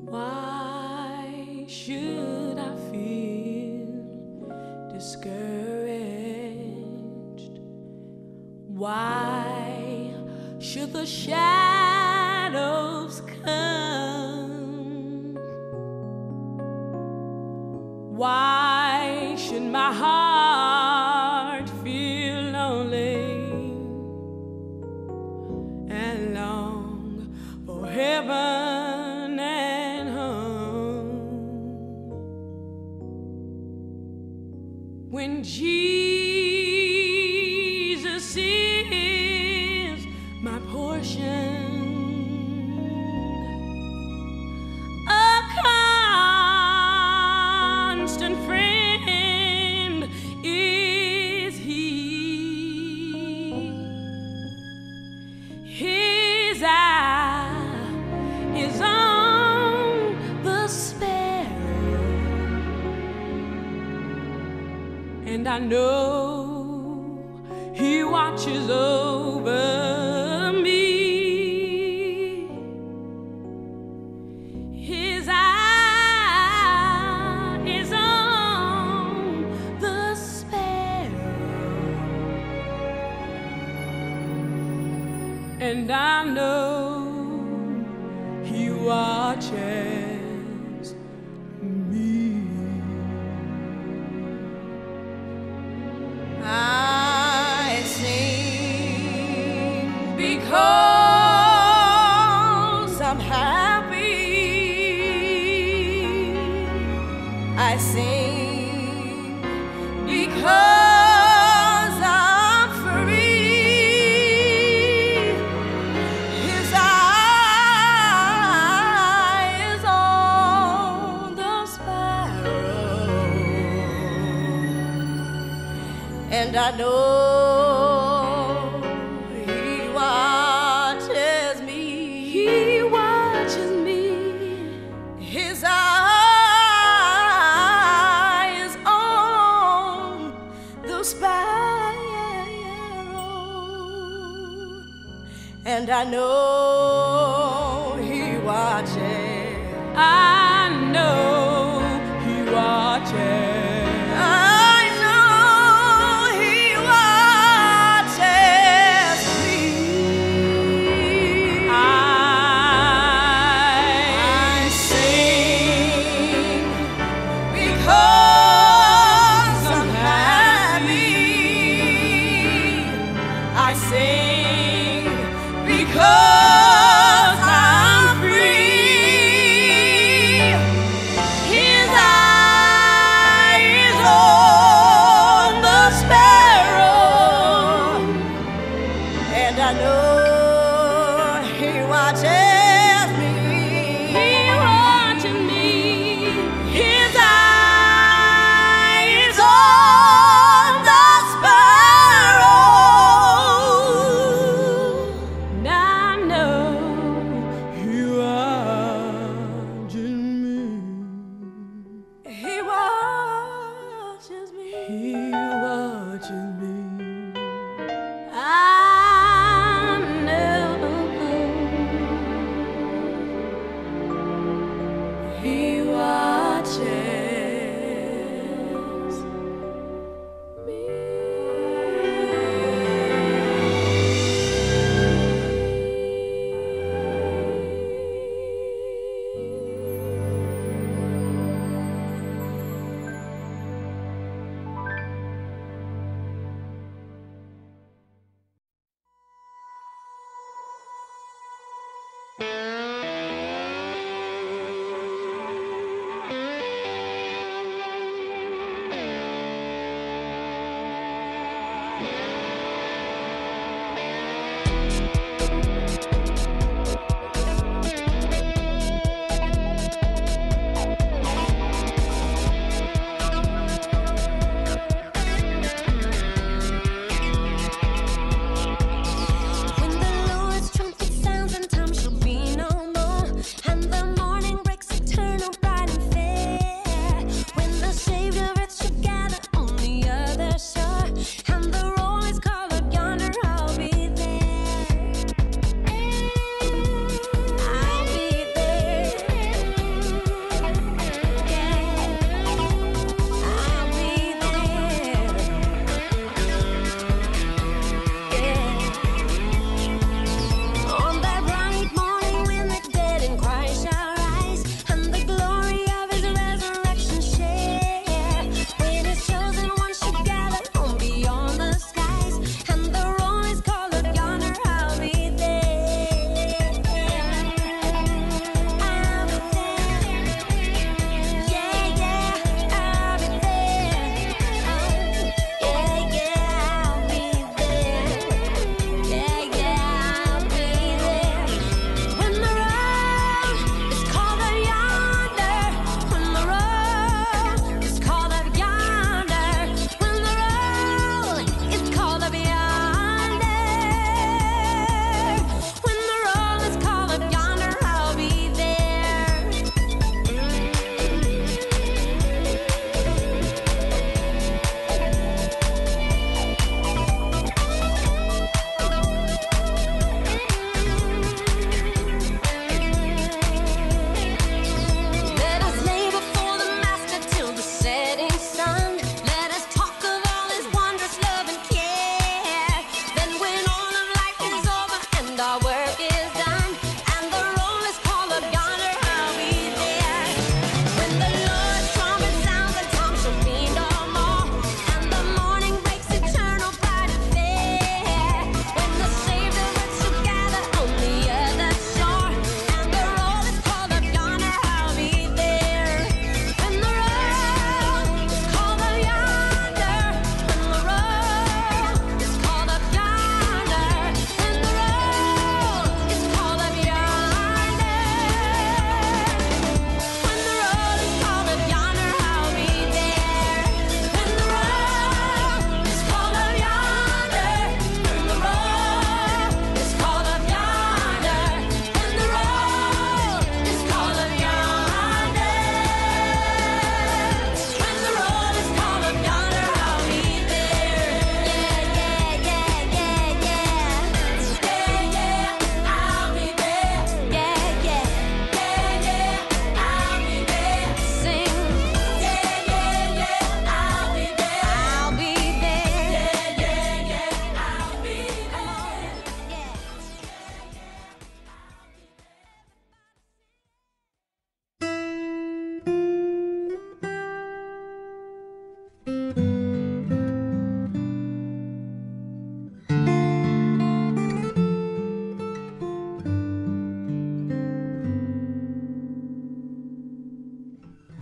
Why should I feel discouraged? Why should the shadows come? Why should my heart feel lonely and long for heaven and home? When Jesus is my portion, His eye is on the sparrow, and I know He watches over me. His eye is on the sparrow, and I know He watches me. I sing because I'm happy. I sing because I'm free. His eye is on the sparrow, and I know He watches me. He watches me. His eye is on the sparrow, and I know He watches. I know He watches. I sing because I'm free.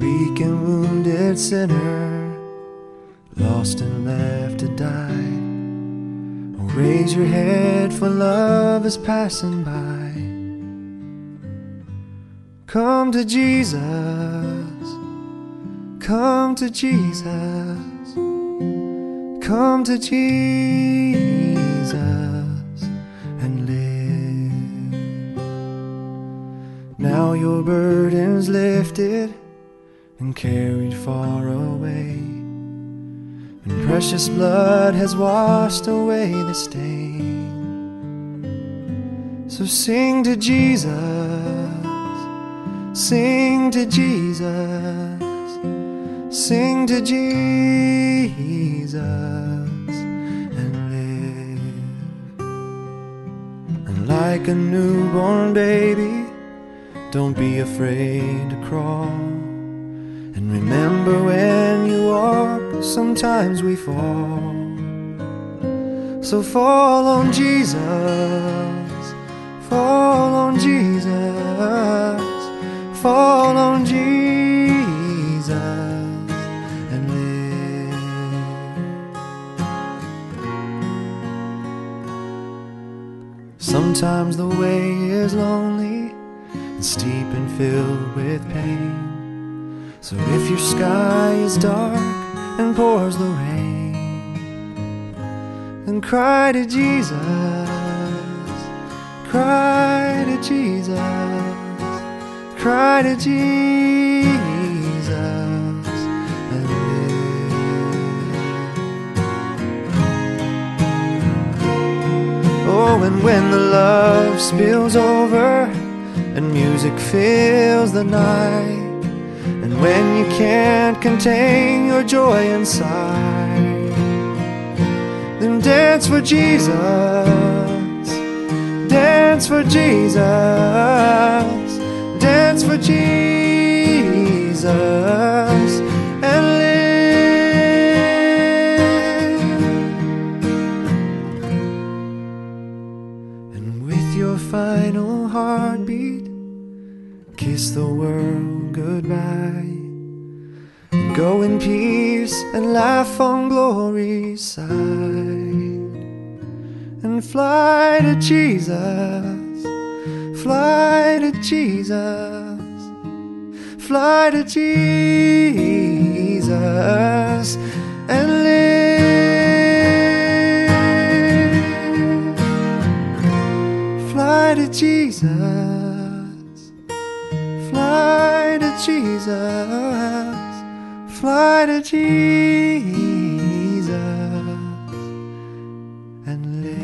weak and wounded sinner, lost and left to die. Oh, raise your head, for love is passing by. Come to Jesus, come to Jesus, come to Jesus and live. Now your burden's lifted and carried far away, and precious blood has washed away the stain. So sing to Jesus, sing to Jesus, sing to Jesus and live. And like a newborn baby, don't be afraid to crawl. And remember, when you walk, sometimes we fall. So fall on Jesus, fall on Jesus, fall on Jesus and live. Sometimes the way is lonely and steep and filled with pain. So if your sky is dark and pours the rain, then cry to Jesus, cry to Jesus, cry to Jesus and live. Oh, and when the love spills over and music fills the night, and when you can't contain your joy inside, then dance for Jesus, dance for Jesus, dance for Jesus and live. And with your final heartbeat, kiss the world goodbye. Go in peace and laugh on glory's side, and fly to Jesus, fly to Jesus, fly to Jesus and live. Fly to Jesus, fly to Jesus, fly to Jesus and live.